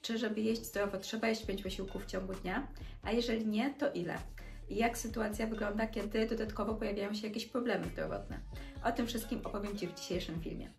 czy żeby jeść zdrowo trzeba jeść 5 posiłków w ciągu dnia, a jeżeli nie, to ile? I jak sytuacja wygląda, kiedy dodatkowo pojawiają się jakieś problemy zdrowotne? O tym wszystkim opowiem Ci w dzisiejszym filmie.